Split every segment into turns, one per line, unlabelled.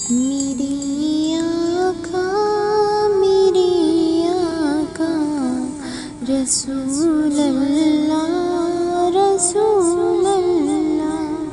میری آقا رسول اللہ رسول اللہ۔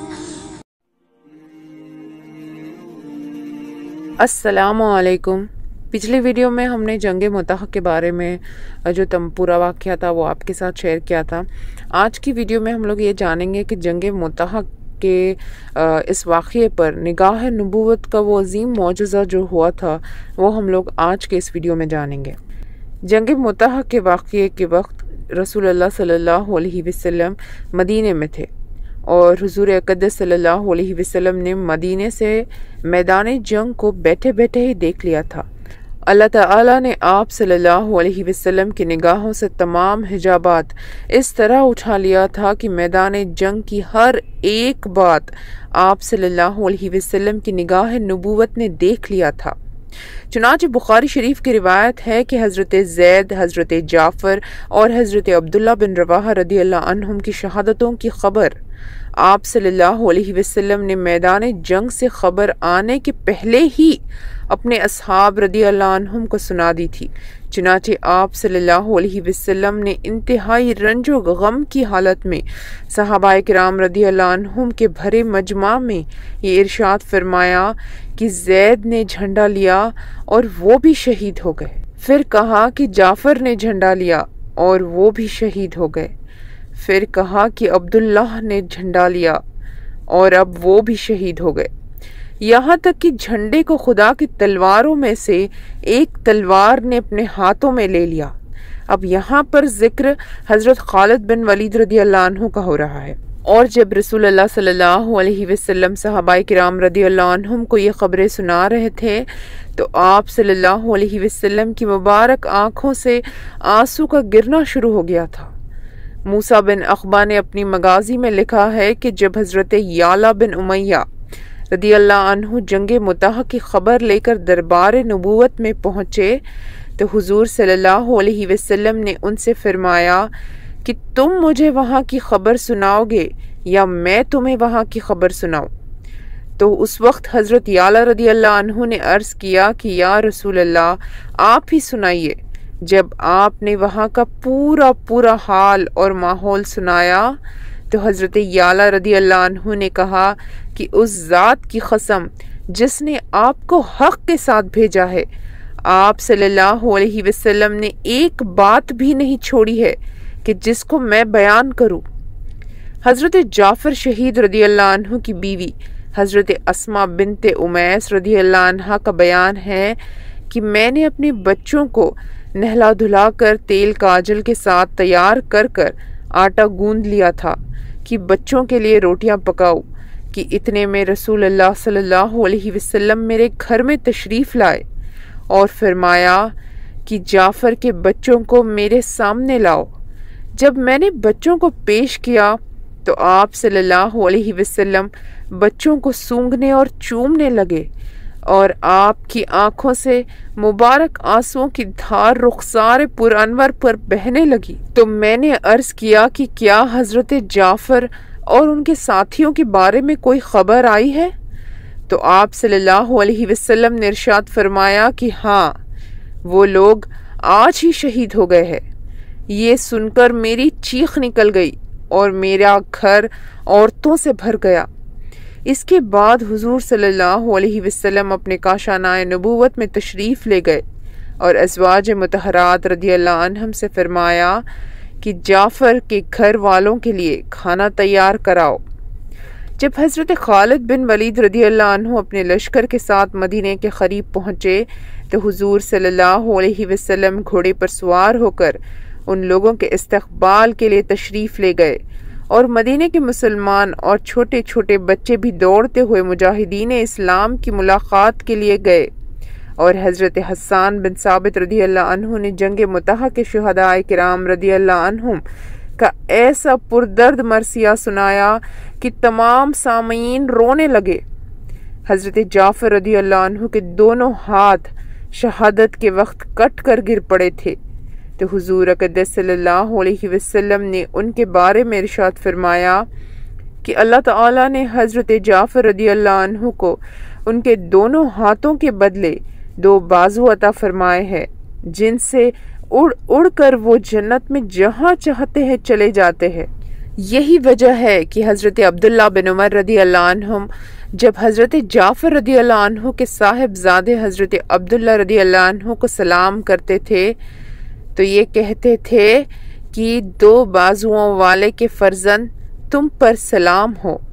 السلام علیکم۔ پچھلی ویڈیو میں ہم نے جنگ متحق کے بارے میں جو پورا واقعہ تھا وہ آپ کے ساتھ شیئر کیا تھا۔ آج کی ویڈیو میں ہم لوگ یہ جانیں گے کہ جنگ متحق کے اس واقعے پر نگاہ نبوت کا وہ عظیم معجزہ جو ہوا تھا وہ ہم لوگ آج کے اس ویڈیو میں جانیں گے۔ جنگ متحق کے واقعے کے وقت رسول اللہ صلی اللہ علیہ وسلم مدینے میں تھے اور حضور اقدس صلی اللہ علیہ وسلم نے مدینے سے میدان جنگ کو بیٹھے بیٹھے ہی دیکھ لیا تھا۔ اللہ تعالیٰ نے آپ صلی اللہ علیہ وسلم کی نگاہوں سے تمام حجابات اس طرح اٹھا لیا تھا کہ میدان جنگ کی ہر ایک بات آپ صلی اللہ علیہ وسلم کی نگاہ نبوت نے دیکھ لیا تھا۔ چنانچہ بخاری شریف کی روایت ہے کہ حضرت زید، حضرت جعفر اور حضرت عبداللہ بن رواحہ رضی اللہ عنہم کی شہادتوں کی خبر آپ صلی اللہ علیہ وسلم نے میدان جنگ سے خبر آنے کے پہلے ہی اپنے اصحاب رضی اللہ عنہم کو سنا دی تھی۔ چنانچہ آپ صلی اللہ علیہ وسلم نے انتہائی رنج و غم کی حالت میں صحابہ کرام رضی اللہ عنہم کے بھرے مجمع میں یہ ارشاد فرمایا کہ زید نے جھنڈا لیا اور وہ بھی شہید ہو گئے۔ پھر کہا کہ جعفر نے جھنڈا لیا اور وہ بھی شہید ہو گئے۔ پھر کہا کہ عبداللہ نے جھنڈا لیا اور اب وہ بھی شہید ہو گئے، یہاں تک کہ جھنڈے کو خدا کی تلواروں میں سے ایک تلوار نے اپنے ہاتھوں میں لے لیا۔ اب یہاں پر ذکر حضرت خالد بن ولید رضی اللہ عنہ کا ہو رہا ہے، اور جب رسول اللہ صلی اللہ علیہ وسلم صحابہ کرام رضی اللہ عنہم کو یہ خبریں سنا رہے تھے تو آپ صلی اللہ علیہ وسلم کی مبارک آنکھوں سے آنسو کا گرنا شروع ہو گیا تھا۔ موسیٰ بن عقبہ نے اپنی مغازی میں لکھا ہے کہ جب حضرت یعلا بن امیہ رضی اللہ عنہ جنگ متحق کی خبر لے کر دربار نبوت میں پہنچے تو حضور صلی اللہ علیہ وسلم نے ان سے فرمایا کہ تم مجھے وہاں کی خبر سناؤ گے یا میں تمہیں وہاں کی خبر سناؤں؟ تو اس وقت حضرت یعلا رضی اللہ عنہ نے عرض کیا کہ یا رسول اللہ آپ ہی سنائیے۔ جب آپ نے وہاں کا پورا حال اور ماحول سنایا تو حضرت یعلا رضی اللہ عنہ نے کہا کہ اس ذات کی قسم جس نے آپ کو حق کے ساتھ بھیجا ہے، آپ صلی اللہ علیہ وسلم نے ایک بات بھی نہیں چھوڑی ہے کہ جس کو میں بیان کروں۔ حضرت جعفر شہید رضی اللہ عنہ کی بیوی حضرت اسماء بنت امیس رضی اللہ عنہ کا بیان ہے کہ میں نے اپنے بچوں کو نہلا دھلا کر تیل کاجل کے ساتھ تیار کر آٹا گوندھ لیا تھا کہ بچوں کے لیے روٹیاں پکاؤ، کہ اتنے میں رسول اللہ صلی اللہ علیہ وسلم میرے گھر میں تشریف لائے اور فرمایا کہ جعفر کے بچوں کو میرے سامنے لاؤ۔ جب میں نے بچوں کو پیش کیا تو آپ صلی اللہ علیہ وسلم بچوں کو سونگھنے اور چومنے لگے اور آپ کی آنکھوں سے مبارک آنسوؤں کی دھار رخسار پر انور پر بہنے لگی۔ تو میں نے عرض کیا کہ کیا حضرت جعفر اور ان کے ساتھیوں کے بارے میں کوئی خبر آئی ہے؟ تو آپ صلی اللہ علیہ وسلم نے ارشاد فرمایا کہ ہاں، وہ لوگ آج ہی شہید ہو گئے ہیں۔ یہ سن کر میری چیخ نکل گئی اور میرا گھر عورتوں سے بھر گیا۔ اس کے بعد حضور صلی اللہ علیہ وسلم اپنے کاشانہ نبوت میں تشریف لے گئے اور ازواج مطہرات رضی اللہ عنہم سے فرمایا کہ جعفر کے گھر والوں کے لیے کھانا تیار کراؤ۔ جب حضرت خالد بن ولید رضی اللہ عنہ اپنے لشکر کے ساتھ مدینے کے قریب پہنچے تو حضور صلی اللہ علیہ وسلم گھوڑے پر سوار ہو کر ان لوگوں کے استقبال کے لیے تشریف لے گئے اور مدینے کے مسلمان اور چھوٹے چھوٹے بچے بھی دوڑتے ہوئے مجاہدین اسلام کی ملاقات کے لیے گئے، اور حضرت حسان بن ثابت رضی اللہ عنہ نے جنگ متحق کے شہداء کرام رضی اللہ عنہم کا ایسا پردرد مرثیہ سنایا کہ تمام سامعین رونے لگے۔ حضرت جعفر رضی اللہ عنہ کے دونوں ہاتھ شہادت کے وقت کٹ کر گر پڑے تھے تو حضور اقدس صلی اللہ علیہ وسلم نے ان کے بارے میں ارشاد فرمایا کہ اللہ تعالیٰ نے حضرت جعفر رضی اللہ عنہ کو ان کے دونوں ہاتھوں کے بدلے 2 بازو عطا فرمائے ہیں جن سے اڑ کر وہ جنت میں جہاں چاہتے ہیں چلے جاتے ہیں۔ یہی وجہ ہے کہ حضرت عبداللہ بن عمر رضی اللہ عنہم جب حضرت جعفر رضی اللہ عنہ کے صاحبزادے حضرت عبداللہ رضی اللہ عنہ کو سلام کرتے تھے تو یہ کہتے تھے کہ 2 بازوؤں والے کے فرزند تم پر سلام ہو۔